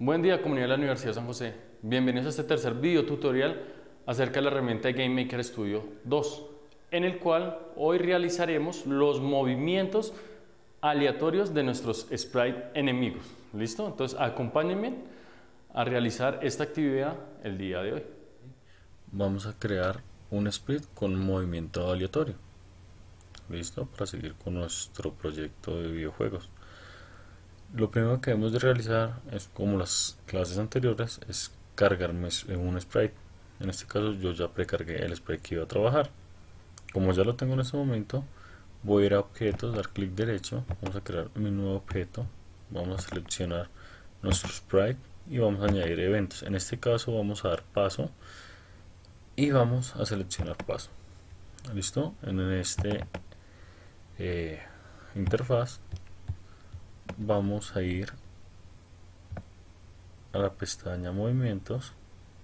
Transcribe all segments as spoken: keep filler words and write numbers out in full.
Buen día, comunidad de la Universidad de San José. Bienvenidos a este tercer video tutorial acerca de la herramienta de GameMaker Studio dos, en el cual hoy realizaremos los movimientos aleatorios de nuestros sprites enemigos. ¿Listo? Entonces acompáñenme a realizar esta actividad el día de hoy. Vamos a crear un sprite con movimiento aleatorio. ¿Listo? Para seguir con nuestro proyecto de videojuegos. Lo primero que debemos de realizar es, como las clases anteriores, es cargarme un sprite. En este caso yo ya precargué el sprite que iba a trabajar. Como ya lo tengo en este momento, voy a ir a objetos, dar clic derecho, vamos a crear mi nuevo objeto, vamos a seleccionar nuestro sprite y vamos a añadir eventos. En este caso vamos a dar paso y vamos a seleccionar paso. ¿Listo? En este eh, interfaz vamos a ir a la pestaña movimientos.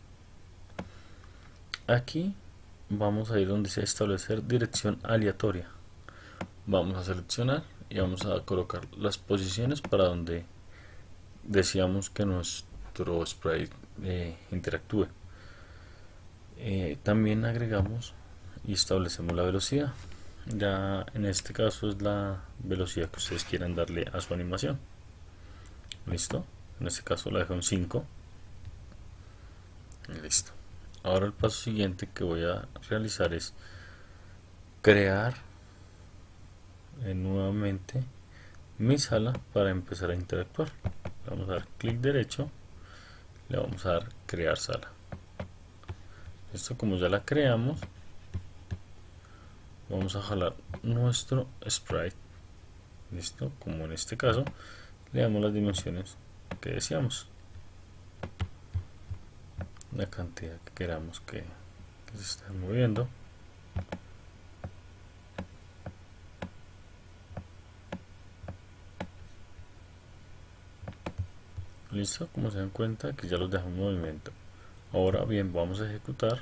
Aquí vamos a ir donde dice establecer dirección aleatoria. Vamos a seleccionar y vamos a colocar las posiciones para donde deseamos que nuestro sprite eh, interactúe. Eh, también agregamos y establecemos la velocidad. Ya en este caso es la velocidad que ustedes quieran darle a su animación. Listo, en este caso la dejo en cinco. Listo. Ahora el paso siguiente que voy a realizar es crear eh, nuevamente mi sala para empezar a interactuar. Vamos a dar clic derecho, le vamos a dar crear sala. Esto, como ya la creamos, vamos a jalar nuestro sprite. Listo, como en este caso le damos las dimensiones que deseamos, la cantidad que queramos que, que se esté moviendo. Listo, como se dan cuenta que ya los dejo en movimiento. Ahora bien, vamos a ejecutar.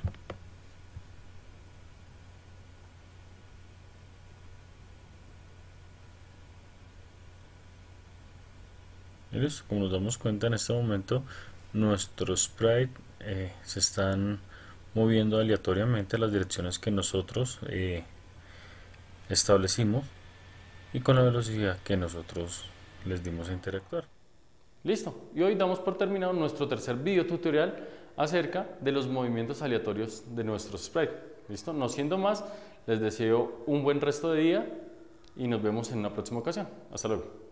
Y listo, como nos damos cuenta, en este momento nuestros sprites eh, se están moviendo aleatoriamente a las direcciones que nosotros eh, establecimos y con la velocidad que nosotros les dimos a interactuar. Listo, y hoy damos por terminado nuestro tercer video tutorial acerca de los movimientos aleatorios de nuestros sprites. Listo, no siendo más, les deseo un buen resto de día y nos vemos en una próxima ocasión. Hasta luego.